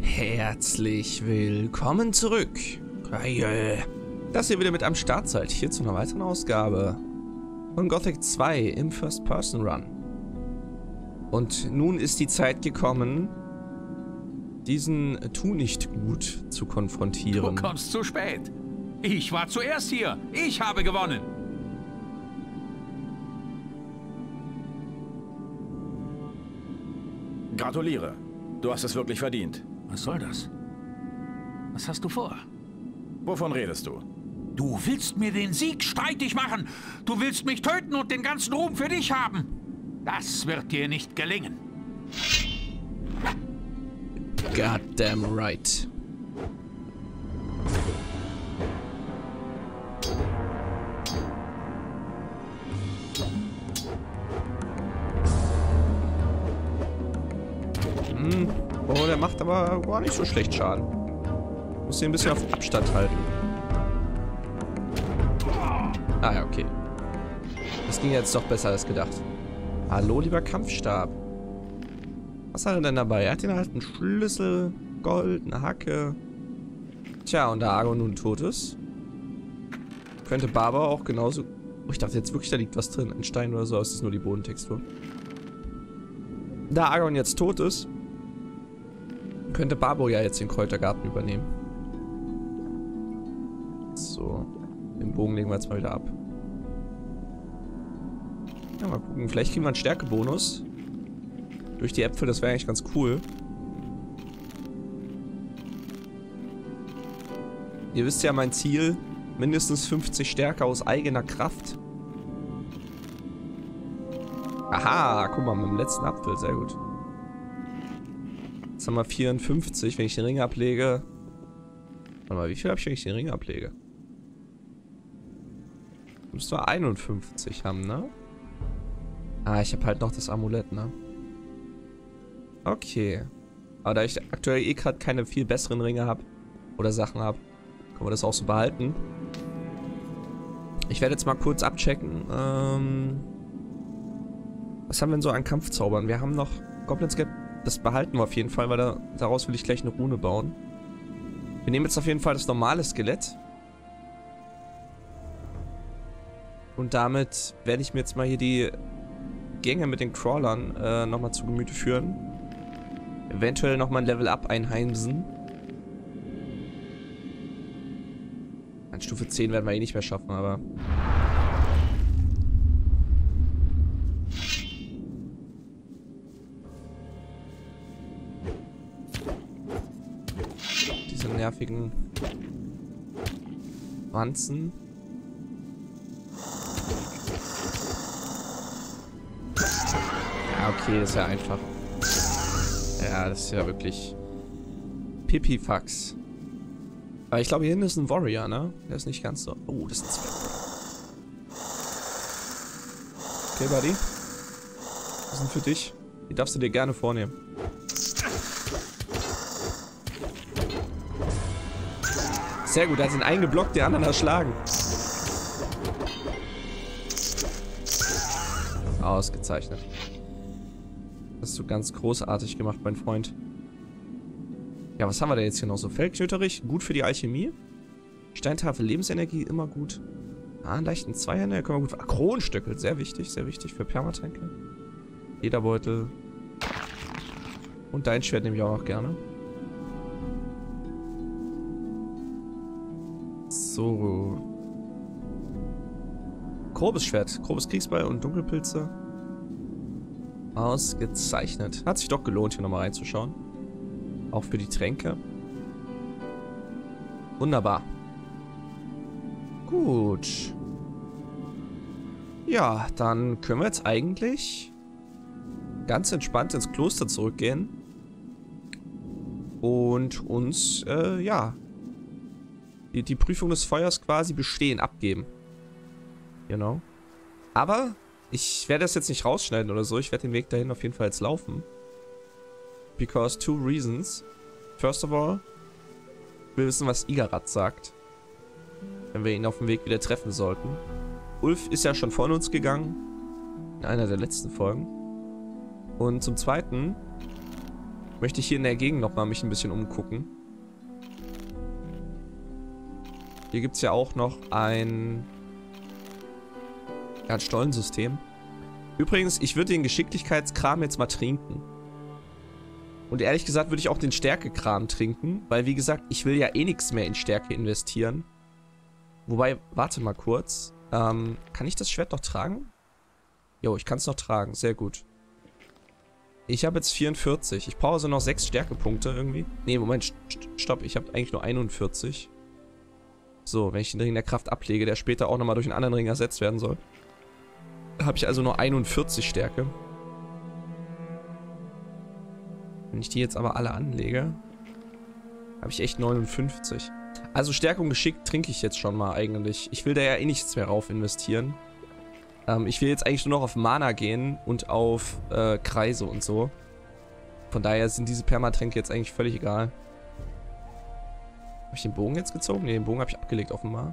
Herzlich willkommen zurück. Geil. Dass ihr wieder mit am Start seid, hier zu einer weiteren Ausgabe von Gothic 2 im First-Person-Run. Und nun ist die Zeit gekommen, diesen Tu-nicht-Gut zu konfrontieren. Du kommst zu spät. Ich war zuerst hier. Ich habe gewonnen. Gratuliere. Du hast es wirklich verdient. Was soll das? Was hast du vor? Wovon redest du? Du willst mir den Sieg streitig machen. Du willst mich töten und den ganzen Ruhm für dich haben. Das wird dir nicht gelingen. Goddamn right. Oh, der macht aber gar nicht so schlecht Schaden. Muss ihn ein bisschen auf Abstand halten. Ah ja, okay. Das ging jetzt doch besser als gedacht. Hallo, lieber Kampfstab. Was hat er denn dabei? Er hat den alten Schlüssel, Gold, eine Hacke. Tja, und da Argon nun tot ist, könnte Barbara auch genauso... Oh, ich dachte jetzt wirklich, da liegt was drin. Ein Stein oder so, es ist nur die Bodentextur. Da Argon jetzt tot ist, könnte Barbara ja jetzt den Kräutergarten übernehmen. So. Den Bogen legen wir jetzt mal wieder ab. Ja, mal gucken. Vielleicht kriegen wir einen Stärkebonus. Durch die Äpfel, das wäre eigentlich ganz cool. Ihr wisst ja mein Ziel. Mindestens 50 Stärke aus eigener Kraft. Aha, guck mal, mit dem letzten Apfel. Sehr gut. Jetzt haben wir 54, wenn ich den Ring ablege. Warte mal, wie viel habe ich, wenn ich den Ring ablege? Müssten wir 51 haben, ne? Ah, ich habe halt noch das Amulett, ne? Okay. Aber da ich aktuell eh gerade keine viel besseren Ringe habe oder Sachen habe, können wir das auch so behalten. Ich werde jetzt mal kurz abchecken. Was haben wir denn so an Kampfzaubern? Wir haben noch Goblin Skelett. Das behalten wir auf jeden Fall, weil daraus will ich gleich eine Rune bauen. Wir nehmen jetzt auf jeden Fall das normale Skelett. Und damit werde ich mir jetzt mal hier die Gänge mit den Crawlern nochmal zu Gemüte führen. Eventuell nochmal ein Level-Up einheimsen. An Stufe 10 werden wir eh nicht mehr schaffen, aber... Diese nervigen Wanzen. Ja, okay, das ist ja einfach. Ja, das ist ja wirklich Pipifax. Aber ich glaube, hier hinten ist ein Warrior, ne? Der ist nicht ganz so... Oh, das ist ein Zwerg. Okay, Buddy. Das sind für dich. Die darfst du dir gerne vornehmen. Sehr gut, da sind einen geblockt, die anderen erschlagen. Ausgezeichnet. Das hast du ganz großartig gemacht, mein Freund. Ja, was haben wir da jetzt hier noch so? Feldknöterich, gut für die Alchemie. Steintafel, Lebensenergie, immer gut. Ah, einen leichten Zweihänder, können wir gut... Ah, Kronenstöckel, sehr wichtig für Permatränke. Lederbeutel. Und dein Schwert nehme ich auch noch gerne. So. Grobes Schwert, grobes Kriegsbeil und Dunkelpilze. Ausgezeichnet. Hat sich doch gelohnt, hier nochmal reinzuschauen. Auch für die Tränke. Wunderbar. Gut. Ja, dann können wir jetzt eigentlich ganz entspannt ins Kloster zurückgehen. Und uns, ja, die Prüfung des Feuers quasi bestehen, abgeben. Genau. Aber ich werde das jetzt nicht rausschneiden oder so. Ich werde den Weg dahin auf jeden Fall jetzt laufen. Because two reasons. First of all, wir wissen, was Igarat sagt. Wenn wir ihn auf dem Weg wieder treffen sollten. Ulf ist ja schon von uns gegangen. In einer der letzten Folgen. Und zum Zweiten möchte ich hier in der Gegend nochmal mich ein bisschen umgucken. Hier gibt es ja auch noch ein Stollensystem. Übrigens, ich würde den Geschicklichkeitskram jetzt mal trinken. Und ehrlich gesagt würde ich auch den Stärkekram trinken, weil wie gesagt, ich will ja eh nichts mehr in Stärke investieren. Wobei, warte mal kurz. Kann ich das Schwert noch tragen? Jo, ich kann es noch tragen. Sehr gut. Ich habe jetzt 44. Ich brauche also noch 6 Stärkepunkte irgendwie. Ne, Moment, stopp. Ich habe eigentlich nur 41. So, wenn ich den Ring der Kraft ablege, der später auch nochmal durch einen anderen Ring ersetzt werden soll, habe ich also nur 41 Stärke. Wenn ich die jetzt aber alle anlege, habe ich echt 59. Also Stärke und Geschick trinke ich jetzt schon mal eigentlich. Ich will da ja eh nichts mehr rauf investieren. Ich will jetzt eigentlich nur noch auf Mana gehen und auf Kreise und so. Von daher sind diese Permatränke jetzt eigentlich völlig egal. Habe ich den Bogen jetzt gezogen? Ne, den Bogen habe ich abgelegt offenbar.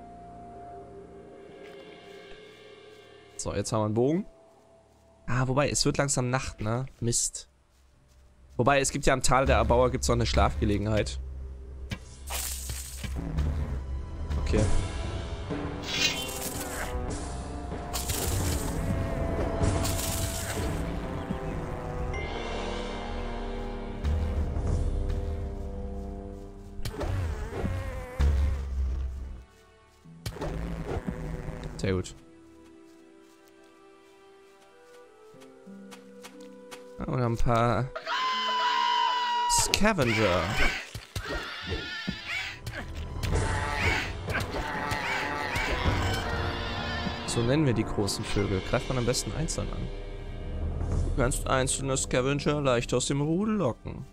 So, jetzt haben wir einen Bogen. Ah, wobei, es wird langsam Nacht, ne? Mist. Wobei, es gibt ja am Tal der Erbauer gibt's noch eine Schlafgelegenheit. Okay. Sehr gut. Und ein paar Scavenger. So nennen wir die großen Vögel. Greift man am besten einzeln an. Du kannst einzelne Scavenger leicht aus dem Rudel locken.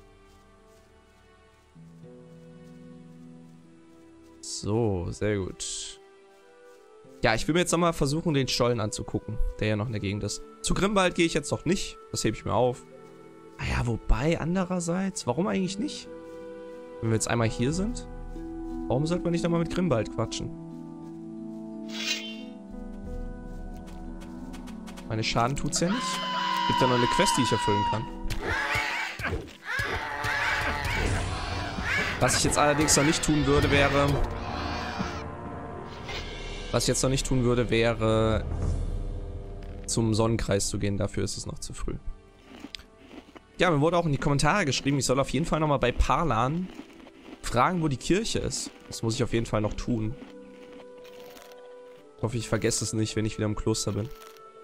So, sehr gut. Ja, ich will mir jetzt nochmal versuchen, den Stollen anzugucken, der ja noch in der Gegend ist. Zu Grimwald gehe ich jetzt noch nicht. Das hebe ich mir auf. Ah ja, wobei, andererseits, warum eigentlich nicht? Wenn wir jetzt einmal hier sind, warum sollte man nicht nochmal mit Grimwald quatschen? Meine Schaden tut's ja nicht. Gibt da noch eine Quest, die ich erfüllen kann. Was ich jetzt allerdings noch nicht tun würde, wäre... zum Sonnenkreis zu gehen. Dafür ist es noch zu früh. Ja, mir wurde auch in die Kommentare geschrieben, ich soll auf jeden Fall nochmal bei Parlan fragen, wo die Kirche ist. Das muss ich auf jeden Fall noch tun. Ich hoffe, ich vergesse es nicht, wenn ich wieder im Kloster bin.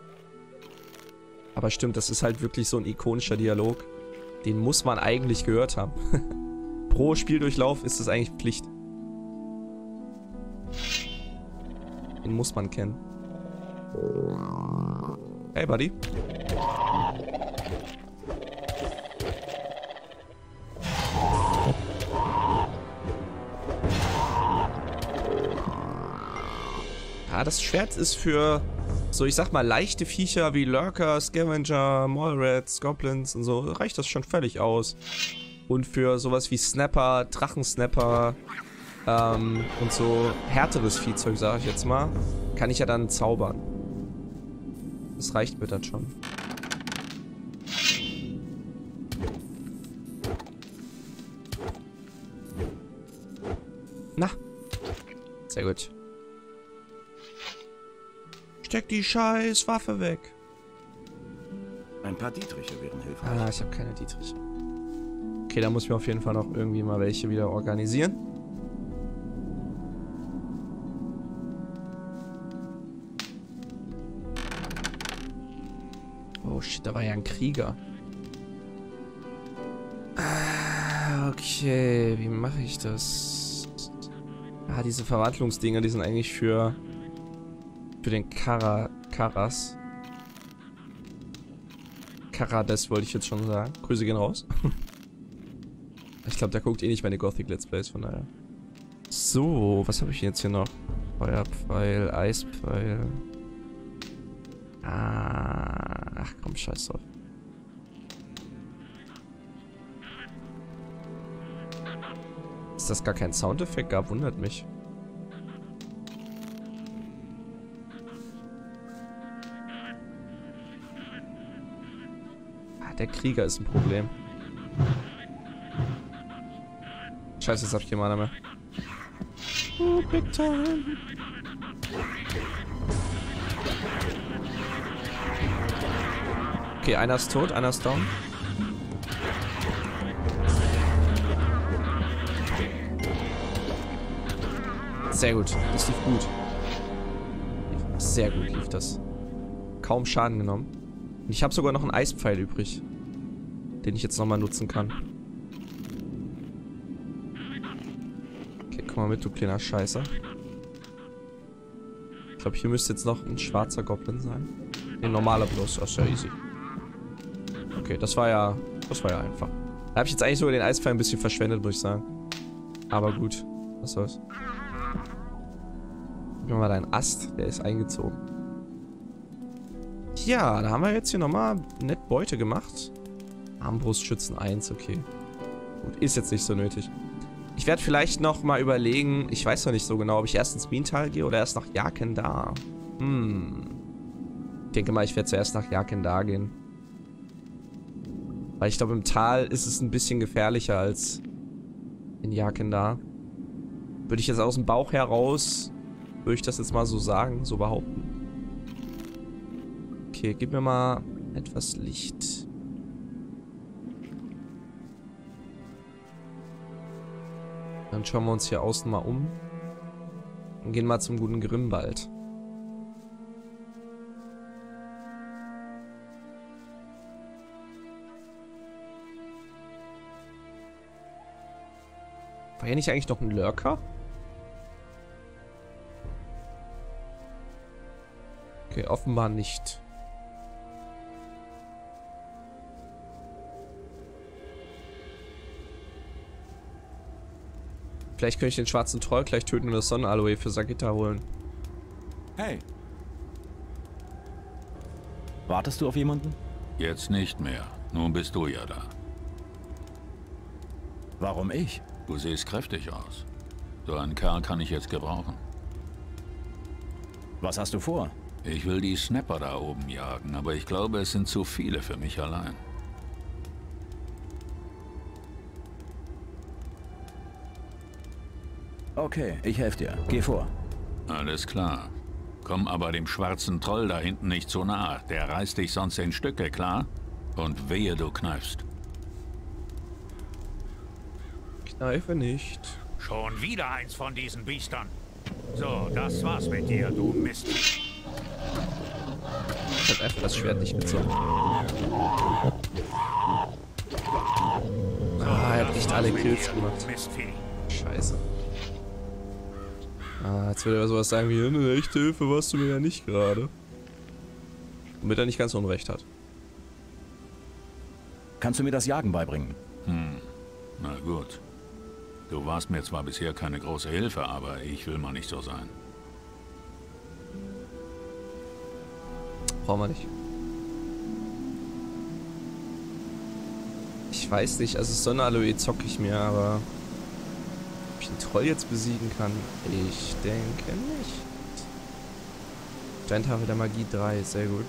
Aber stimmt, das ist halt wirklich so ein ikonischer Dialog. Den muss man eigentlich gehört haben. Pro Spieldurchlauf ist es eigentlich Pflicht. Den muss man kennen. Hey, Buddy. Ja, das Schwert ist für so, ich sag mal, leichte Viecher wie Lurker, Scavenger, Mallrats, Goblins und so, reicht das schon völlig aus. Und für sowas wie Snapper, Drachensnapper und so härteres Viehzeug, sage ich jetzt mal, kann ich ja dann zaubern. Das reicht mir dann schon. Na. Sehr gut. Steck die scheiß Waffe weg. Ein paar Dietriche wären hilfreich. Ah, ich habe keine Dietriche. Okay, da muss ich mir auf jeden Fall noch irgendwie mal welche wieder organisieren. Oh shit, da war ja ein Krieger. Okay, wie mache ich das? Ah, diese Verwandlungsdinger, die sind eigentlich für den Karas. Karades wollte ich jetzt schon sagen. Grüße gehen raus. Ich glaube, der guckt eh nicht meine Gothic Let's Plays, von daher. So, was habe ich jetzt hier noch? Feuerpfeil, Eispfeil. Ach komm, scheiß drauf. Dass das gar keinen Soundeffekt gab, wundert mich. Der Krieger ist ein Problem. Scheiße, jetzt hab ich keinen Mana mehr. Oh, big time. Okay, einer ist tot, einer ist down. Sehr gut, das lief gut. Sehr gut lief das. Kaum Schaden genommen. Und ich habe sogar noch einen Eispfeil übrig, den ich jetzt nochmal nutzen kann. Okay, komm mal mit, du kleiner Scheißer. Ich glaube, hier müsste jetzt noch ein schwarzer Goblin sein. Ein normaler bloß, das ist ja easy. Okay, das war ja einfach. Da habe ich jetzt eigentlich sogar den Eispfeil ein bisschen verschwendet, muss ich sagen. Aber gut, was soll's. Gib mir mal deinen Ast, der ist eingezogen. Ja, da haben wir jetzt hier nochmal nett Beute gemacht. Armbrustschützen 1, okay. Gut, ist jetzt nicht so nötig. Ich werde vielleicht noch mal überlegen, ich weiß noch nicht so genau, ob ich erst ins Minental gehe oder erst nach Jharkendar. Ich denke mal, ich werde zuerst nach Jharkendar gehen. Weil ich glaube, im Tal ist es ein bisschen gefährlicher als in Jharkendar. Würde ich jetzt aus dem Bauch heraus, würde ich das jetzt mal so sagen, so behaupten. Okay, gib mir mal etwas Licht. Dann schauen wir uns hier außen mal um. Und gehen mal zum guten Grimwald. War hier nicht eigentlich noch ein Lurker? Okay, offenbar nicht. Vielleicht könnte ich den schwarzen Troll gleich töten und das Sonnenaloe für Sagitta holen. Hey. Wartest du auf jemanden? Jetzt nicht mehr. Nun bist du ja da. Warum ich? Du siehst kräftig aus. So einen Kerl kann ich jetzt gebrauchen. Was hast du vor? Ich will die Snapper da oben jagen, aber ich glaube, es sind zu viele für mich allein. Okay, ich helfe dir. Geh vor. Alles klar. Komm aber dem schwarzen Troll da hinten nicht zu nahe. Der reißt dich sonst in Stücke, klar? Und wehe, du kneifst. Kneife nicht. Schon wieder eins von diesen Biestern. So, das war's mit dir, du Mist. Ich hab einfach das Schwert nicht gezogen. Ah, er hat nicht alle Kills gemacht. Mistvieh. Scheiße. Ah, jetzt würde er sowas sagen wie, eine echte Hilfe warst du mir ja nicht gerade. Womit er nicht ganz unrecht hat. Kannst du mir das Jagen beibringen? Na gut. Du warst mir zwar bisher keine große Hilfe, aber ich will mal nicht so sein. Brauchen wir nicht. Ich weiß nicht, also Sonnenaloe zocke ich mir, aber ob ich den Troll jetzt besiegen kann? Ich denke nicht. Steintafel der Magie 3, sehr gut.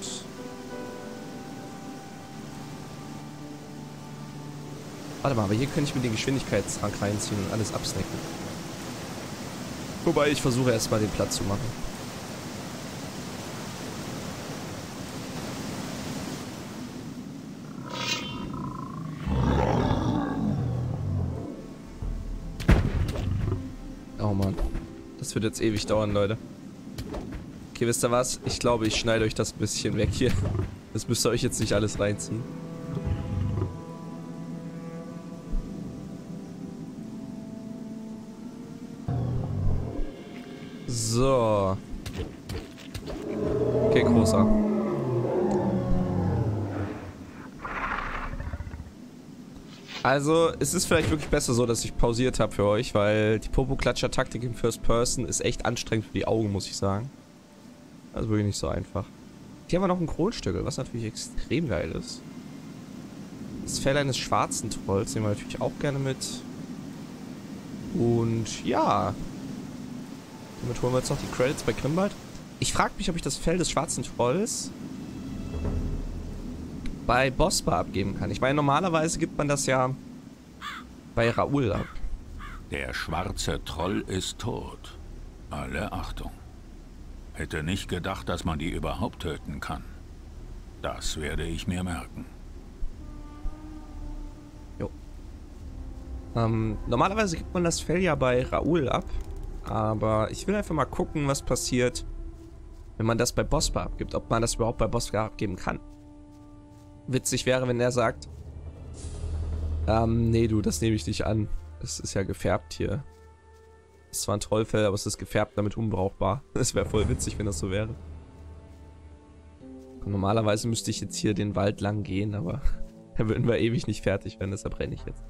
Warte mal, aber hier könnte ich mir den Geschwindigkeitstrank reinziehen und alles absnacken. Wobei ich versuche erstmal den Platz zu machen. Oh Mann. Das wird jetzt ewig dauern, Leute. Okay, wisst ihr was? Ich glaube, ich schneide euch das ein bisschen weg hier. Das müsst ihr euch jetzt nicht alles reinziehen. So. Okay, großer. Also, es ist vielleicht wirklich besser so, dass ich pausiert habe für euch, weil die Popo-Klatscher-Taktik im First Person ist echt anstrengend für die Augen, muss ich sagen. Also wirklich nicht so einfach. Hier haben wir noch ein Kronstöckel, was natürlich extrem geil ist. Das Fell eines schwarzen Trolls nehmen wir natürlich auch gerne mit. Und ja. Damit holen wir jetzt noch die Credits bei Grimwald. Ich frage mich, ob ich das Fell des schwarzen Trolls bei Bospa abgeben kann. Ich meine, normalerweise gibt man das ja bei Raoul ab. Der schwarze Troll ist tot. Alle Achtung. Hätte nicht gedacht, dass man die überhaupt töten kann. Das werde ich mir merken. Jo. Normalerweise gibt man das Fell ja bei Raoul ab. Aber ich will einfach mal gucken, was passiert, wenn man das bei Bospa abgibt. Ob man das überhaupt bei Bospa abgeben kann. Witzig wäre, wenn er sagt, nee, du, das nehme ich nicht an. Das ist ja gefärbt hier. Das ist zwar ein Trollfell, aber es ist gefärbt, damit unbrauchbar. Das wäre voll witzig, wenn das so wäre. Und normalerweise müsste ich jetzt hier den Wald lang gehen, aber da würden wir ewig nicht fertig werden, deshalb renne ich jetzt.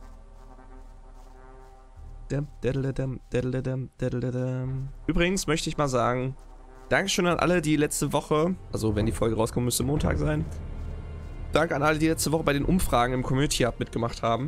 Übrigens möchte ich mal sagen, Dankeschön an alle, die letzte Woche, also wenn die Folge rauskommt, müsste Montag sein. Danke an alle, die letzte Woche bei den Umfragen im Community Hub mitgemacht haben.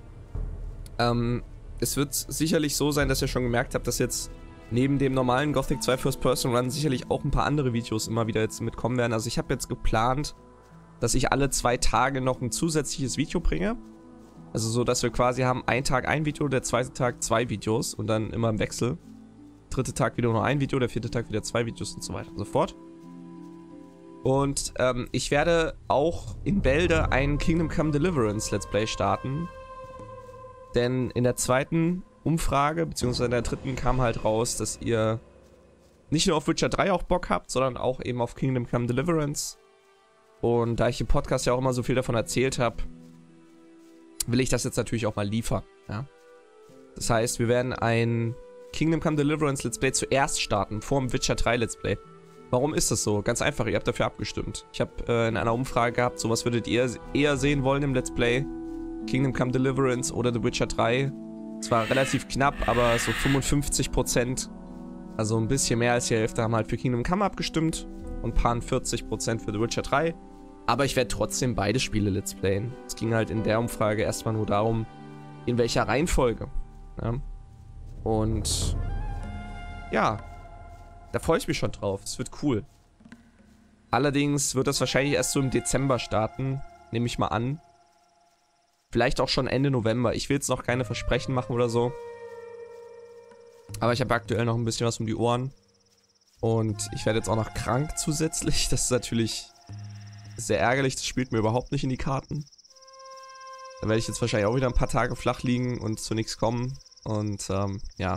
Es wird sicherlich so sein, dass ihr schon gemerkt habt, dass jetzt neben dem normalen Gothic 2 First Person Run sicherlich auch ein paar andere Videos immer wieder jetzt mitkommen werden. Also ich habe jetzt geplant, dass ich alle 2 Tage noch ein zusätzliches Video bringe. Also so, dass wir quasi haben, einen Tag ein Video, der zweite Tag 2 Videos und dann immer im Wechsel. Dritte Tag wieder nur ein Video, der vierte Tag wieder 2 Videos und so weiter und so fort. Und ich werde auch in Bälde ein Kingdom Come Deliverance Let's Play starten. Denn in der zweiten Umfrage, beziehungsweise in der dritten, kam halt raus, dass ihr nicht nur auf Witcher 3 auch Bock habt, sondern auch eben auf Kingdom Come Deliverance. Und da ich im Podcast ja auch immer so viel davon erzählt habe, will ich das jetzt natürlich auch mal liefern. Ja? Das heißt, wir werden ein Kingdom Come Deliverance Let's Play zuerst starten, vor dem Witcher 3 Let's Play. Warum ist das so? Ganz einfach, ihr habt dafür abgestimmt. Ich habe in einer Umfrage gehabt, so was würdet ihr eher sehen wollen im Let's Play? Kingdom Come Deliverance oder The Witcher 3. Zwar relativ knapp, aber so 55%, also ein bisschen mehr als die Hälfte, haben halt für Kingdom Come abgestimmt und paar 40% für The Witcher 3. Aber ich werde trotzdem beide Spiele Let's Playen. Es ging halt in der Umfrage erstmal nur darum, in welcher Reihenfolge. Ja? Und ja, da freue ich mich schon drauf. Es wird cool. Allerdings wird das wahrscheinlich erst so im Dezember starten, nehme ich mal an. Vielleicht auch schon Ende November. Ich will jetzt noch keine Versprechen machen oder so. Aber ich habe aktuell noch ein bisschen was um die Ohren. Und ich werde jetzt auch noch krank zusätzlich. Das ist natürlich sehr ärgerlich. Das spielt mir überhaupt nicht in die Karten. Da werde ich jetzt wahrscheinlich auch wieder ein paar Tage flach liegen und zu nichts kommen. Und ja.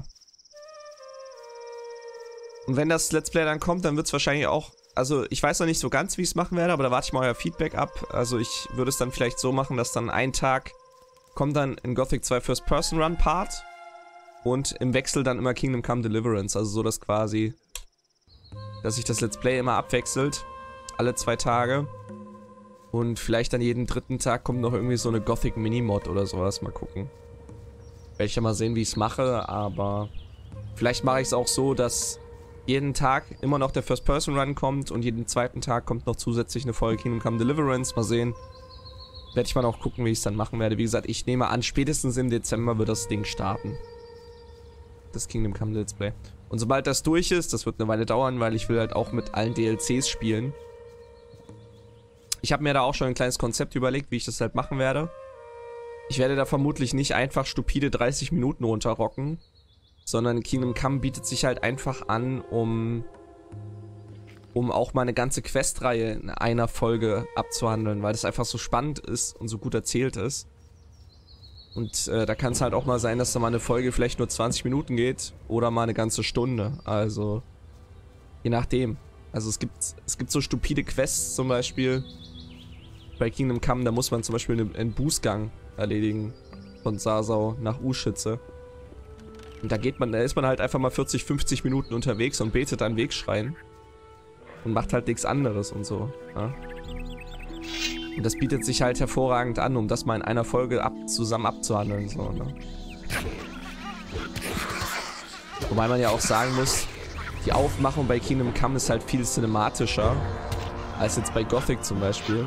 Und wenn das Let's Play dann kommt, dann wird es wahrscheinlich auch... Also ich weiß noch nicht so ganz, wie ich es machen werde, aber da warte ich mal euer Feedback ab. Also ich würde es dann vielleicht so machen, dass dann ein Tag kommt dann in Gothic 2 First Person Run Part und im Wechsel dann immer Kingdom Come Deliverance. Also so, dass quasi, dass sich das Let's Play immer abwechselt, alle 2 Tage. Und vielleicht dann jeden dritten Tag kommt noch irgendwie so eine Gothic Minimod oder sowas. Mal gucken. Werde ich ja mal sehen, wie ich es mache, aber vielleicht mache ich es auch so, dass jeden Tag immer noch der First-Person-Run kommt und jeden zweiten Tag kommt noch zusätzlich eine Folge Kingdom Come Deliverance. Mal sehen. Werde ich mal auch gucken, wie ich es dann machen werde. Wie gesagt, ich nehme an, spätestens im Dezember wird das Ding starten. Das Kingdom Come Let's Play. Und sobald das durch ist, das wird eine Weile dauern, weil ich will halt auch mit allen DLCs spielen. Ich habe mir da auch schon ein kleines Konzept überlegt, wie ich das halt machen werde. Ich werde da vermutlich nicht einfach stupide 30 Minuten runterrocken, sondern Kingdom Come bietet sich halt einfach an, um auch mal eine ganze Questreihe in einer Folge abzuhandeln, weil das einfach so spannend ist und so gut erzählt ist. Und da kann es halt auch mal sein, dass da mal eine Folge vielleicht nur 20 Minuten geht oder mal eine ganze Stunde. Also, je nachdem. Also es gibt so stupide Quests zum Beispiel bei Kingdom Come, da muss man zum Beispiel einen Bußgang erledigen von Sasau nach Uschütze. Und da ist man halt einfach mal 40, 50 Minuten unterwegs und betet ein Wegschreien. Und macht halt nichts anderes und so. Ja? Und das bietet sich halt hervorragend an, um das mal in einer Folge zusammen abzuhandeln. So, ne? Wobei man ja auch sagen muss, die Aufmachung bei Kingdom Come ist halt viel cinematischer als jetzt bei Gothic zum Beispiel.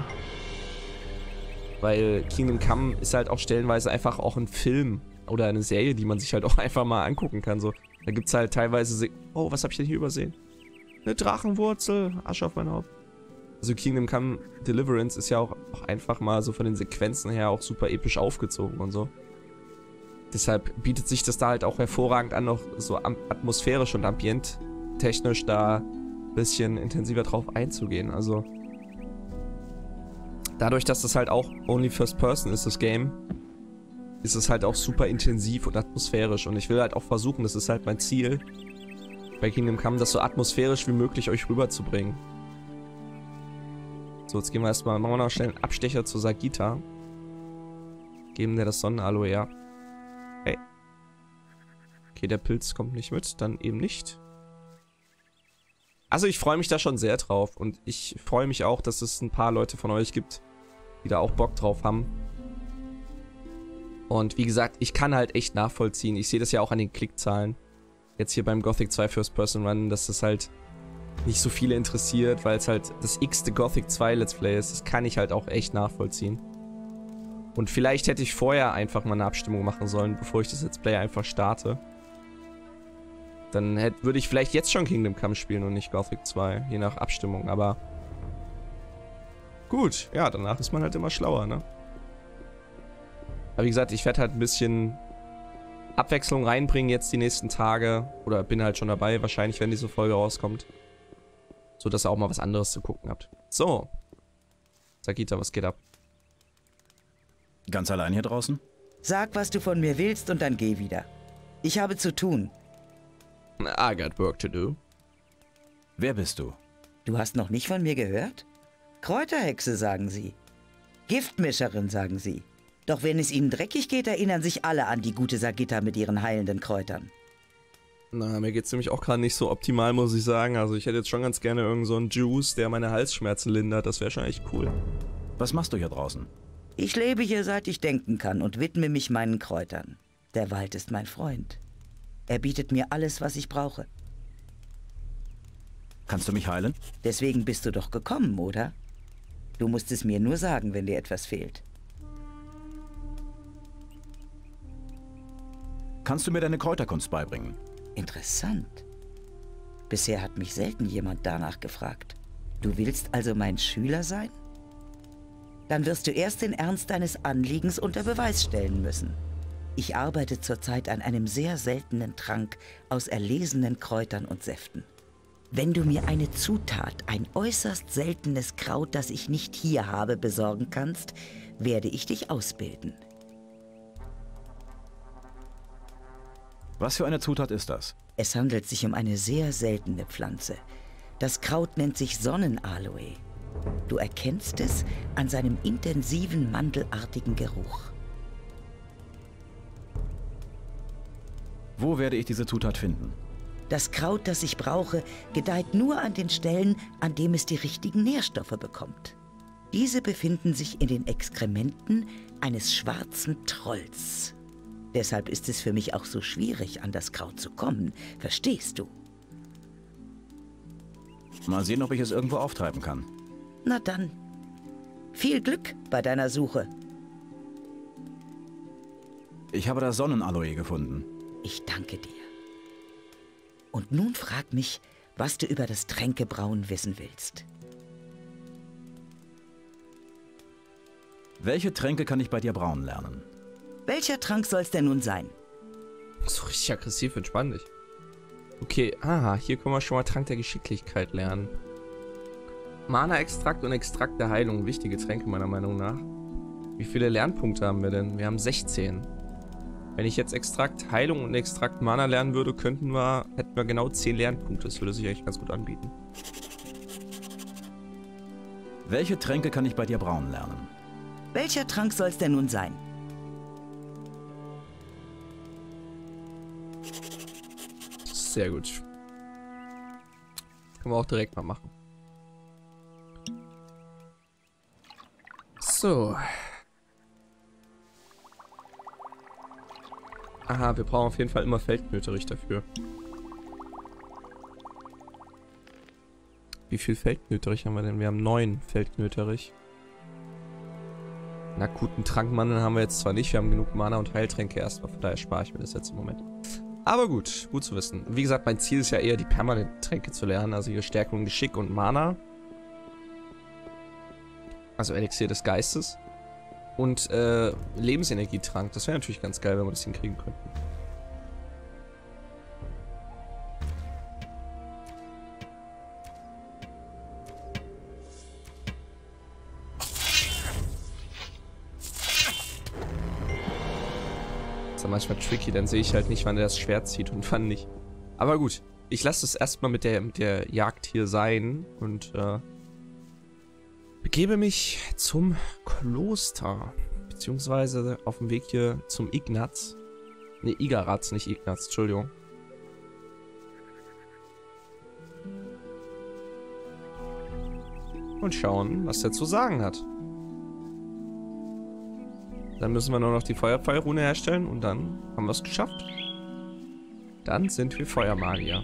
Weil Kingdom Come ist halt auch stellenweise einfach auch ein Film oder eine Serie, die man sich halt auch einfach mal angucken kann. So. Da gibt es halt teilweise... Oh, was habe ich denn hier übersehen? Eine Drachenwurzel. Asche auf mein Haupt. Also Kingdom Come Deliverance ist ja auch einfach mal so von den Sequenzen her auch super episch aufgezogen und so. Deshalb bietet sich das da halt auch hervorragend an, noch so atmosphärisch und ambienttechnisch da ein bisschen intensiver drauf einzugehen. Also dadurch, dass das halt auch only First Person ist, das Game, ist es halt auch super intensiv und atmosphärisch. Und ich will halt auch versuchen, das ist halt mein Ziel, bei Kingdom Come, das so atmosphärisch wie möglich euch rüberzubringen. So, jetzt gehen wir erstmal, machen wir noch schnell einen Abstecher zu Sagitta. Geben der das Sonnenaloe, ja. Hey. Okay, der Pilz kommt nicht mit, dann eben nicht. Also ich freue mich da schon sehr drauf. Und ich freue mich auch, dass es ein paar Leute von euch gibt, die da auch Bock drauf haben. Und wie gesagt, ich kann halt echt nachvollziehen. Ich sehe das ja auch an den Klickzahlen. Jetzt hier beim Gothic 2 First Person Run, dass das halt nicht so viele interessiert, weil es halt das x-te Gothic 2 Let's Play ist. Das kann ich halt auch echt nachvollziehen. Und vielleicht hätte ich vorher einfach mal eine Abstimmung machen sollen, bevor ich das Let's Play einfach starte. Dann würde ich vielleicht jetzt schon Kingdom Come spielen und nicht Gothic 2, je nach Abstimmung, aber gut, ja, danach ist man halt immer schlauer, ne? Aber wie gesagt, ich werde halt ein bisschen Abwechslung reinbringen jetzt die nächsten Tage. Oder bin halt schon dabei, wahrscheinlich, wenn diese Folge rauskommt. So, dass ihr auch mal was anderes zu gucken habt. So. Sagitta, was geht ab? Ganz allein hier draußen? Sag, was du von mir willst und dann geh wieder. Ich habe zu tun. I got work to do. Wer bist du? Du hast noch nicht von mir gehört? Kräuterhexe, sagen sie. Giftmischerin, sagen sie. Doch wenn es ihnen dreckig geht, erinnern sich alle an die gute Sagitta mit ihren heilenden Kräutern. Na, mir geht's nämlich auch gerade nicht so optimal, muss ich sagen. Also ich hätte jetzt schon ganz gerne irgend so einen Juice, der meine Halsschmerzen lindert. Das wäre schon echt cool. Was machst du hier draußen? Ich lebe hier, seit ich denken kann und widme mich meinen Kräutern. Der Wald ist mein Freund. Er bietet mir alles, was ich brauche. Kannst du mich heilen? Deswegen bist du doch gekommen, oder? Du musst es mir nur sagen, wenn dir etwas fehlt. Kannst du mir deine Kräuterkunst beibringen? Interessant. Bisher hat mich selten jemand danach gefragt. Du willst also mein Schüler sein? Dann wirst du erst den Ernst deines Anliegens unter Beweis stellen müssen. Ich arbeite zurzeit an einem sehr seltenen Trank aus erlesenen Kräutern und Säften. Wenn du mir eine Zutat, ein äußerst seltenes Kraut, das ich nicht hier habe, besorgen kannst, werde ich dich ausbilden. Was für eine Zutat ist das? Es handelt sich um eine sehr seltene Pflanze. Das Kraut nennt sich Sonnenaloe. Du erkennst es an seinem intensiven, mandelartigen Geruch. Wo werde ich diese Zutat finden? Das Kraut, das ich brauche, gedeiht nur an den Stellen, an dem es die richtigen Nährstoffe bekommt. Diese befinden sich in den Exkrementen eines schwarzen Trolls. Deshalb ist es für mich auch so schwierig, an das Kraut zu kommen. Verstehst du? Mal sehen, ob ich es irgendwo auftreiben kann. Na dann. Viel Glück bei deiner Suche. Ich habe das Sonnenaloe gefunden. Ich danke dir. Und nun frag mich, was du über das Tränkebrauen wissen willst. Welche Tränke kann ich bei dir brauen lernen? Welcher Trank soll's denn nun sein? So richtig aggressiv, entspann dich. Okay, hier können wir schon mal Trank der Geschicklichkeit lernen. Mana-Extrakt und Extrakt der Heilung, wichtige Tränke meiner Meinung nach. Wie viele Lernpunkte haben wir denn? Wir haben 16. Wenn ich jetzt Extrakt Heilung und Extrakt Mana lernen würde, hätten wir genau 10 Lernpunkte. Das würde sich eigentlich ganz gut anbieten. Welche Tränke kann ich bei dir brauen lernen? Welcher Trank soll's denn nun sein? Sehr gut. Das können wir auch direkt mal machen. So. Aha, wir brauchen auf jeden Fall immer Feldknöterich dafür. Wie viel Feldknöterich haben wir denn? Wir haben 9 Feldknöterich. Einen akuten Trankmandeln haben wir jetzt zwar nicht, wir haben genug Mana und Heiltränke erstmal, von daher spare ich mir das jetzt im Moment. Aber gut, gut zu wissen. Wie gesagt, mein Ziel ist ja eher, die permanenten Tränke zu lernen, also hier Stärkung, Geschick und Mana. Also Elixier des Geistes. Und Lebensenergietrank. Das wäre natürlich ganz geil, wenn wir das hinkriegen könnten. Das ist ja manchmal tricky, dann sehe ich halt nicht, wann er das Schwert zieht und wann nicht. Aber gut, ich lasse es erstmal mit der Jagd hier sein und begebe mich zum Kloster. Beziehungsweise auf dem Weg hier zum Ignaz. Ne, Igaratz, nicht Ignaz, Entschuldigung. Und schauen, was er zu sagen hat. Dann müssen wir nur noch die Feuerpfeilrune herstellen und dann haben wir es geschafft. Dann sind wir Feuermagier.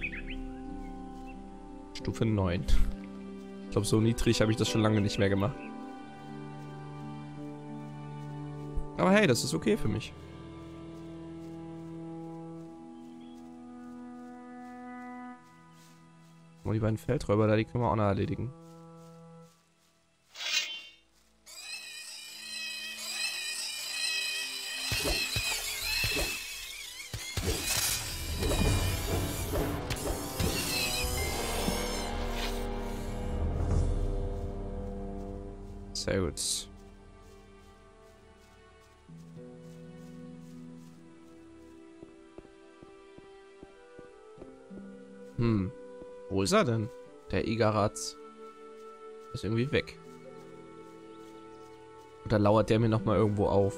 Stufe 9. Ich glaube, so niedrig habe ich das schon lange nicht mehr gemacht. Aber hey, das ist okay für mich. Und die beiden Feldräuber da, die können wir auch noch erledigen. Sehr gut. Wo ist er denn? Der Igaratz ist irgendwie weg. Oder lauert der mir nochmal irgendwo auf?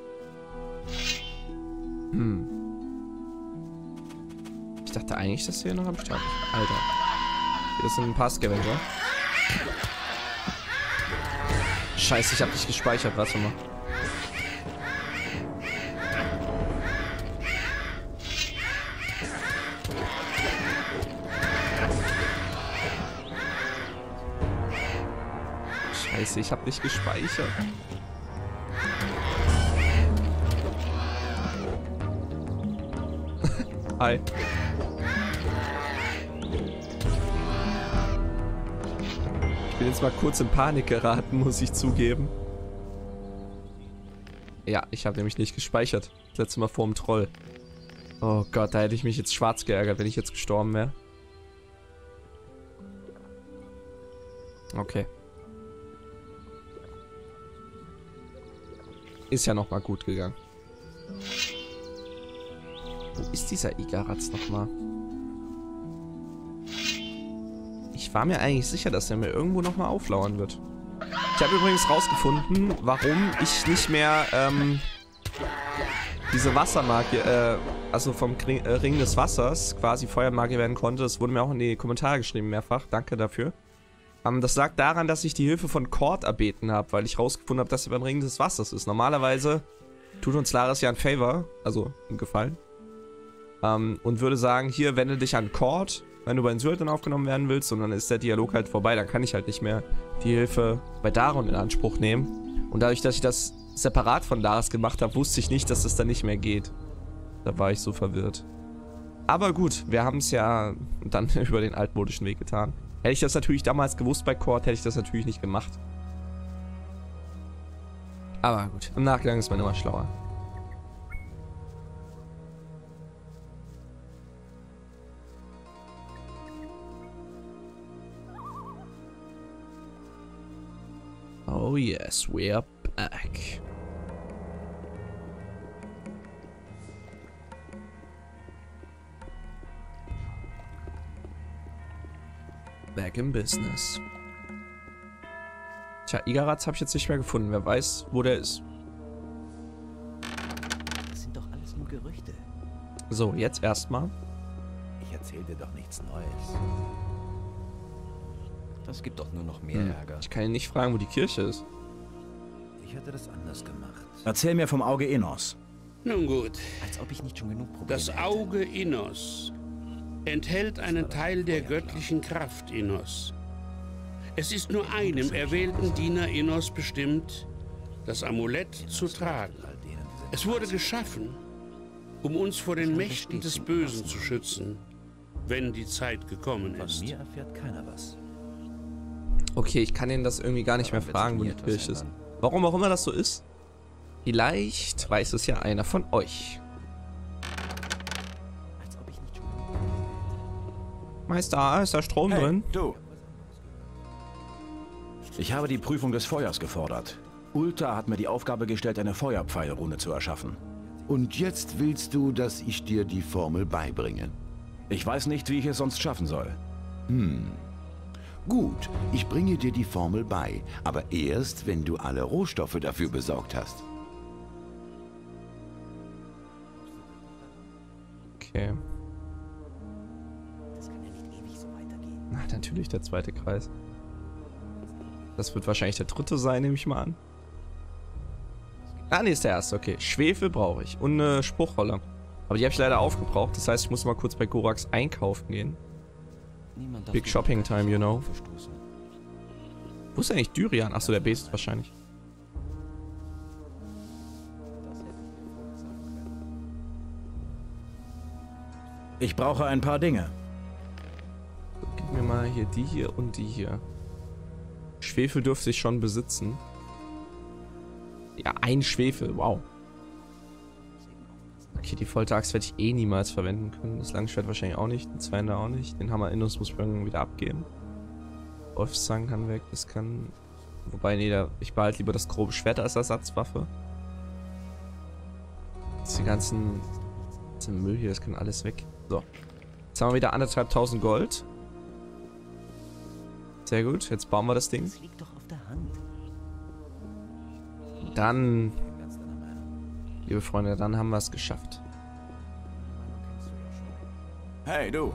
Ich dachte eigentlich, dass der hier noch am Start ist. Alter. Hier ist ein Passgewenger. Scheiße, ich hab nicht gespeichert. Warte mal. Scheiße, ich hab nicht gespeichert. Hi. Ich bin jetzt mal kurz in Panik geraten, muss ich zugeben. Ja, ich habe nämlich nicht gespeichert. Das letzte Mal vor dem Troll. Oh Gott, da hätte ich mich jetzt schwarz geärgert, wenn ich jetzt gestorben wäre. Okay. Ist ja nochmal gut gegangen. Wo ist dieser Igaratz nochmal? Ich war mir eigentlich sicher, dass er mir irgendwo nochmal auflauern wird. Ich habe übrigens rausgefunden, warum ich nicht mehr diese Wassermagie, also vom Ring des Wassers quasi Feuermagie werden konnte. Das wurde mir auch in die Kommentare geschrieben mehrfach. Danke dafür. Das lag daran, dass ich die Hilfe von Kord erbeten habe, weil ich rausgefunden habe, dass er beim Ring des Wassers ist. Normalerweise tut uns Laris ja einen Favor, also einen Gefallen. Und würde sagen, hier wende dich an Kord, wenn du bei den Sylvain aufgenommen werden willst, und dann ist der Dialog halt vorbei. Dann kann ich halt nicht mehr die Hilfe bei Daron in Anspruch nehmen. Und dadurch, dass ich das separat von Laris gemacht habe, wusste ich nicht, dass das dann nicht mehr geht. Da war ich so verwirrt. Aber gut, wir haben es ja dann über den altmodischen Weg getan. Hätte ich das natürlich damals gewusst bei Kord, hätte ich das natürlich nicht gemacht. Aber gut, im Nachgang ist man immer schlauer. Oh yes, we're back. Back in business. Tja, Igaratz habe ich jetzt nicht mehr gefunden. Wer weiß, wo der ist. Das sind doch alles nur Gerüchte. So, jetzt erstmal. Ich erzähl dir doch nichts Neues. Das gibt doch nur noch mehr Ärger. Ich kann ihn nicht fragen, wo die Kirche ist. Ich hätte das anders gemacht. Erzähl mir vom Auge Enos. Nun gut, Als ob ich nicht schon genug Probleme das Auge Innos enthält einen Teil der göttlichen Kraft Innos. Es ist nur einem erwählten Diener Innos bestimmt, das Amulett zu tragen. Es wurde geschaffen, um uns vor den Mächten des Bösen zu schützen, wenn die Zeit gekommen Von ist. mir erfährt keiner was. Okay, ich kann ihn das irgendwie gar nicht mehr fragen, wo die Kirche ist. Warum auch immer das so ist. Vielleicht weiß es ja einer von euch. Meister, ist da Strom drin? Du! Ich habe die Prüfung des Feuers gefordert. Ulta hat mir die Aufgabe gestellt, eine Feuerpfeilrune zu erschaffen. Und jetzt willst du, dass ich dir die Formel beibringe? Ich weiß nicht, wie ich es sonst schaffen soll. Gut, ich bringe dir die Formel bei, aber erst, wenn du alle Rohstoffe dafür besorgt hast. Okay. Na, natürlich der zweite Kreis. Das wird wahrscheinlich der dritte sein, nehme ich mal an. Ah, nee, ist der erste, okay. Schwefel brauche ich und eine Spruchrolle. Aber die habe ich leider aufgebraucht, das heißt, ich muss mal kurz bei Gorax einkaufen gehen. Big Shopping Time, you know. Wo ist eigentlich Dyrian? Achso, der Beast wahrscheinlich. Ich brauche ein paar Dinge. Gib mir mal hier die hier und die hier. Schwefel dürfte ich schon besitzen. Ja, ein Schwefel, wow. Okay, die Folteraxt werde ich eh niemals verwenden können. Das Langschwert wahrscheinlich auch nicht, den Zweihänder auch nicht. Den Hammer Innos muss ich irgendwann wieder abgeben. Wolfszangen kann weg, das kann... Wobei, nee, ich behalte lieber das grobe Schwert als Ersatzwaffe. Die ganzen Müll hier, das kann alles weg. So. Jetzt haben wir wieder 1.500 Gold. Sehr gut, jetzt bauen wir das Ding. Das liegt doch auf der Hand. Dann, liebe Freunde, dann haben wir es geschafft. Hey, du!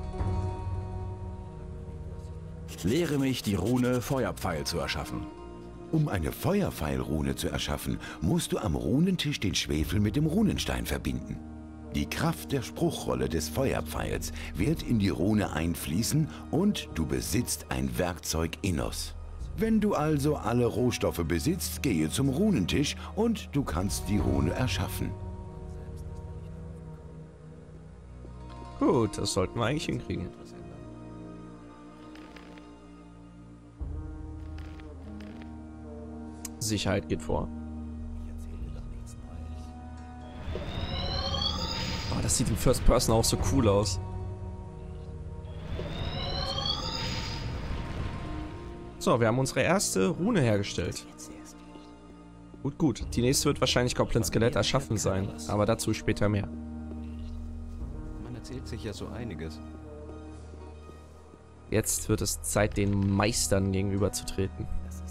Lehre mich, die Rune Feuerpfeil zu erschaffen. Um eine Feuerpfeilrune zu erschaffen, musst du am Runentisch den Schwefel mit dem Runenstein verbinden. Die Kraft der Spruchrolle des Feuerpfeils wird in die Rune einfließen und du besitzt ein Werkzeug Innos. Wenn du also alle Rohstoffe besitzt, gehe zum Runentisch und du kannst die Rune erschaffen. Gut, das sollten wir eigentlich hinkriegen. Sicherheit geht vor. Oh, das sieht im First Person auch so cool aus. So, wir haben unsere erste Rune hergestellt. Gut, gut. Die nächste wird wahrscheinlich Goblin Skelett erschaffen sein, aber dazu später mehr. Man erzählt sich ja so einiges. Jetzt wird es Zeit, den Meistern gegenüberzutreten.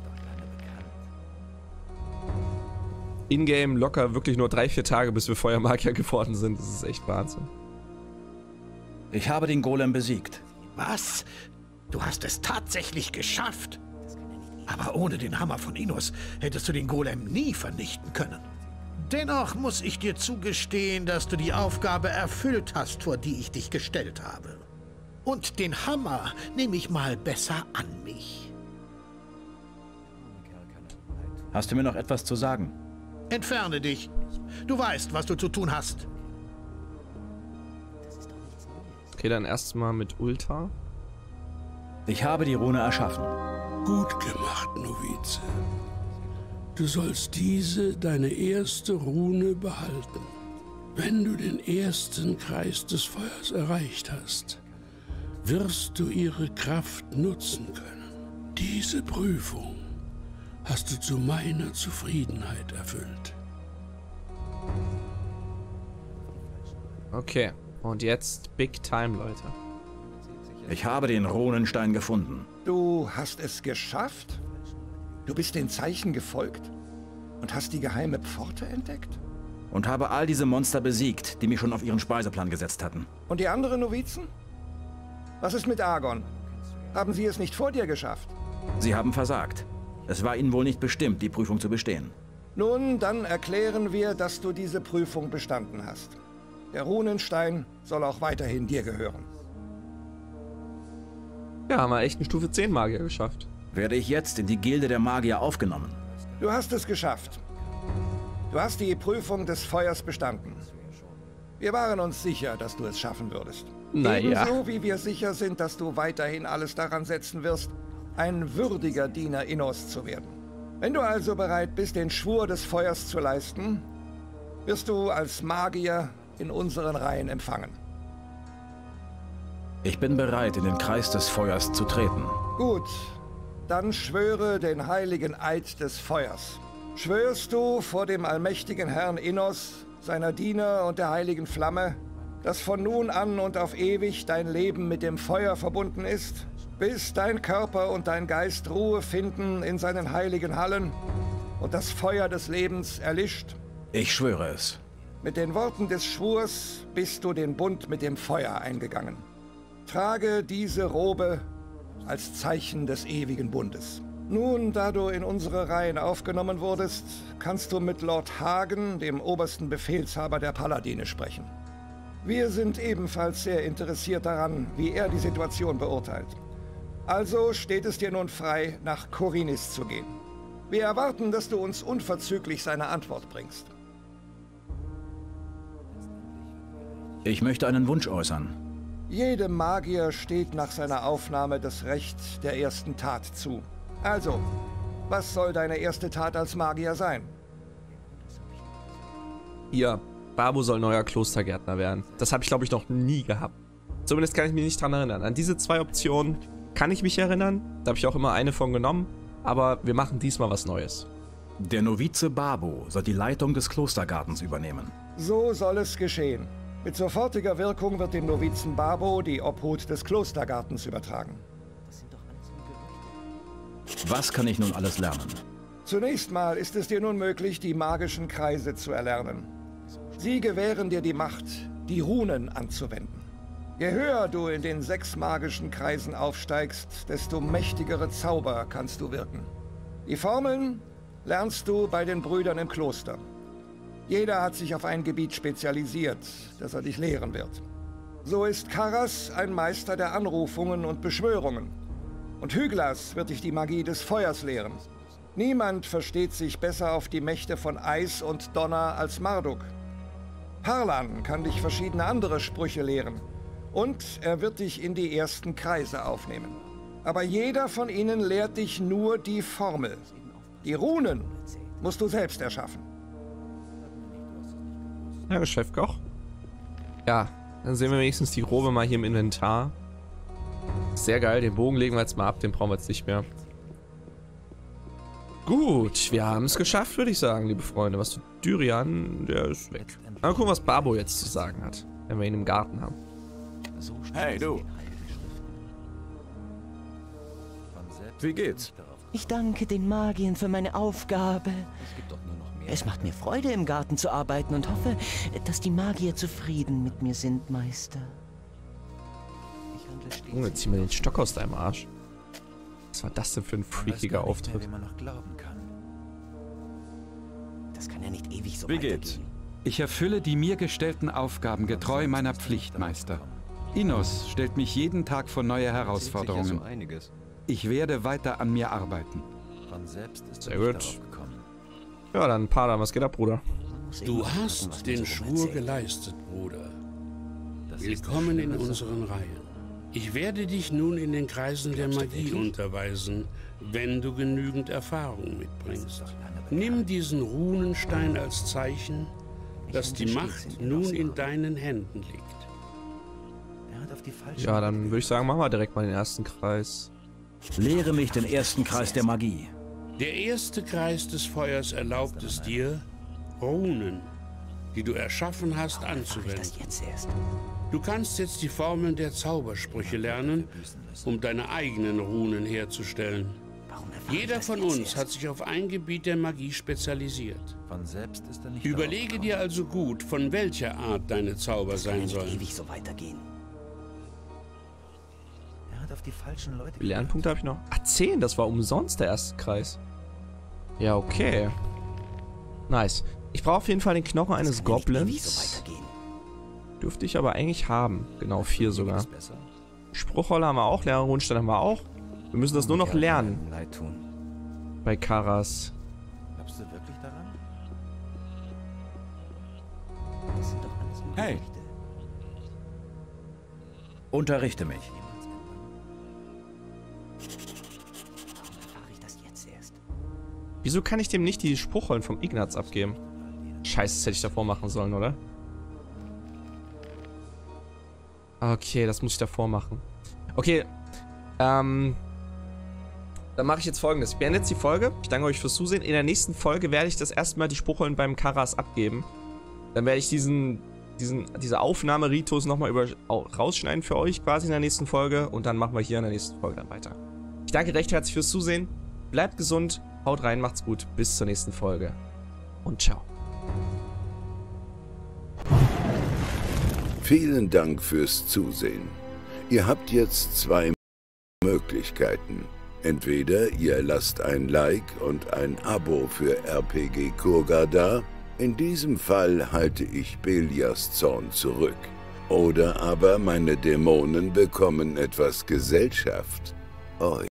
In-game locker wirklich nur 3-4 Tage, bis wir Feuermagier geworden sind. Das ist echt Wahnsinn. Ich habe den Golem besiegt. Was? Du hast es tatsächlich geschafft? Aber ohne den Hammer von Innos hättest du den Golem nie vernichten können. Dennoch muss ich dir zugestehen, dass du die Aufgabe erfüllt hast, vor die ich dich gestellt habe. Und den Hammer nehme ich mal besser an mich. Hast du mir noch etwas zu sagen? Entferne dich. Du weißt, was du zu tun hast. Okay, dann erstmal mit Ulta. Ich habe die Rune erschaffen. Gut gemacht, Novize. Du sollst diese, deine erste Rune, behalten. Wenn du den ersten Kreis des Feuers erreicht hast, wirst du ihre Kraft nutzen können. Diese Prüfung hast du zu meiner Zufriedenheit erfüllt. Okay, und jetzt Big Time, Leute. Ich habe den Runenstein gefunden. Du hast es geschafft? Du bist den Zeichen gefolgt und hast die geheime Pforte entdeckt? Und habe all diese Monster besiegt, die mich schon auf ihren Speiseplan gesetzt hatten. Und die anderen Novizen? Was ist mit Argon? Haben sie es nicht vor dir geschafft? Sie haben versagt. Es war ihnen wohl nicht bestimmt, die Prüfung zu bestehen. Nun, dann erklären wir, dass du diese Prüfung bestanden hast. Der Runenstein soll auch weiterhin dir gehören. Ja, haben wir echt einen Stufe 10 Magier geschafft. Werde ich jetzt in die Gilde der Magier aufgenommen? Du hast es geschafft. Du hast die Prüfung des Feuers bestanden. Wir waren uns sicher, dass du es schaffen würdest. Naja. Ebenso wie wir sicher sind, dass du weiterhin alles daran setzen wirst, ein würdiger Diener Innos zu werden. Wenn du also bereit bist, den Schwur des Feuers zu leisten, wirst du als Magier in unseren Reihen empfangen. Ich bin bereit, in den Kreis des Feuers zu treten. Gut, dann schwöre den heiligen Eid des Feuers. Schwörst du vor dem allmächtigen Herrn Innos, seiner Diener und der heiligen Flamme, dass von nun an und auf ewig dein Leben mit dem Feuer verbunden ist, bis dein Körper und dein Geist Ruhe finden in seinen heiligen Hallen und das Feuer des Lebens erlischt? Ich schwöre es. Mit den Worten des Schwurs bist du den Bund mit dem Feuer eingegangen. Trage diese Robe als Zeichen des ewigen Bundes. Nun, da du in unsere Reihen aufgenommen wurdest, kannst du mit Lord Hagen, dem obersten Befehlshaber der Paladine, sprechen. Wir sind ebenfalls sehr interessiert daran, wie er die Situation beurteilt. Also steht es dir nun frei, nach Khorinis zu gehen. Wir erwarten, dass du uns unverzüglich seine Antwort bringst. Ich möchte einen Wunsch äußern. Jedem Magier steht nach seiner Aufnahme das Recht der ersten Tat zu. Also, was soll deine erste Tat als Magier sein? Hier, Babo soll neuer Klostergärtner werden. Das habe ich, glaube ich, noch nie gehabt. Zumindest kann ich mich nicht dran erinnern. An diese 2 Optionen kann ich mich erinnern. Da habe ich auch immer eine von genommen. Aber wir machen diesmal was Neues. Der Novize Babo soll die Leitung des Klostergartens übernehmen. So soll es geschehen. Mit sofortiger Wirkung wird dem Novizen Babo die Obhut des Klostergartens übertragen. Was kann ich nun alles lernen? Zunächst mal ist es dir nun möglich, die magischen Kreise zu erlernen. Sie gewähren dir die Macht, die Runen anzuwenden. Je höher du in den 6 magischen Kreisen aufsteigst, desto mächtigere Zauber kannst du wirken. Die Formeln lernst du bei den Brüdern im Kloster. Jeder hat sich auf ein Gebiet spezialisiert, das er dich lehren wird. So ist Karas ein Meister der Anrufungen und Beschwörungen. Und Hyglas wird dich die Magie des Feuers lehren. Niemand versteht sich besser auf die Mächte von Eis und Donner als Marduk. Harlan kann dich verschiedene andere Sprüche lehren. Und er wird dich in die ersten Kreise aufnehmen. Aber jeder von ihnen lehrt dich nur die Formel. Die Runen musst du selbst erschaffen. Ja, Chefkoch. Ja, dann sehen wir wenigstens die Robe mal hier im Inventar. Sehr geil, den Bogen legen wir jetzt mal ab, den brauchen wir jetzt nicht mehr. Gut, wir haben es geschafft, würde ich sagen, liebe Freunde. Was zu Dyrian, der ist weg. Mal gucken, was Babo jetzt zu sagen hat, wenn wir ihn im Garten haben. Hey, du. Wie geht's? Ich danke den Magiern für meine Aufgabe. Es macht mir Freude, im Garten zu arbeiten und hoffe, dass die Magier zufrieden mit mir sind, Meister. Junge, zieh mir den Stock aus deinem Arsch. Was war das denn für ein freakiger Auftritt? Wie man noch glauben kann. Das kann ja nicht ewig so Wie geht's? Ich erfülle die mir gestellten Aufgaben getreu meiner Pflicht, Meister. Innos stellt mich jeden Tag vor neue Herausforderungen. Ich werde weiter an mir arbeiten. Sehr gut. Ja, dann Padan, was geht ab, Bruder? Du hast den Schwur geleistet, Bruder. Willkommen in unseren Reihen. Ich werde dich nun in den Kreisen der Magie unterweisen, wenn du genügend Erfahrung mitbringst. Nimm diesen Runenstein als Zeichen, dass die Macht nun in deinen Händen liegt. Ja, dann würde ich sagen, machen wir direkt mal den ersten Kreis. Lehre mich den ersten Kreis der Magie. Der erste Kreis des Feuers erlaubt es dir, Runen, die du erschaffen hast, anzuwenden. Du kannst jetzt die Formeln der Zaubersprüche lernen, um deine eigenen Runen herzustellen. Jeder von uns hat sich auf ein Gebiet der Magie spezialisiert. Überlege dir also gut, von welcher Art deine Zauber sein sollen. Wie viele Lernpunkte habe ich noch? Ah, 10, das war umsonst der erste Kreis. Ja, okay. Nice. Ich brauche auf jeden Fall den Knochen eines Goblins. Dürfte ich aber eigentlich haben. Genau, 4 sogar. Spruchrolle haben wir auch, Lehrerrundstein haben wir auch. Wir müssen das nur noch lernen. Bei Karas. Glaubst du wirklich daran? Hey! Unterrichte mich. Wieso kann ich dem nicht die Spruchrollen vom Ignaz abgeben? Scheiße, das hätte ich davor machen sollen, oder? Okay, das muss ich davor machen. Okay, dann mache ich jetzt Folgendes. Ich beende jetzt die Folge. Ich danke euch fürs Zusehen. In der nächsten Folge werde ich das erste Mal die Spruchrollen beim Karas abgeben. Dann werde ich diese Aufnahmeritus nochmal rausschneiden für euch quasi in der nächsten Folge. Und dann machen wir hier in der nächsten Folge dann weiter. Ich danke recht herzlich fürs Zusehen. Bleibt gesund, haut rein, macht's gut. Bis zur nächsten Folge. Und ciao. Vielen Dank fürs Zusehen. Ihr habt jetzt zwei Möglichkeiten. Entweder ihr lasst ein Like und ein Abo für RPG Kurga da. In diesem Fall halte ich Belias Zorn zurück. Oder aber meine Dämonen bekommen etwas Gesellschaft.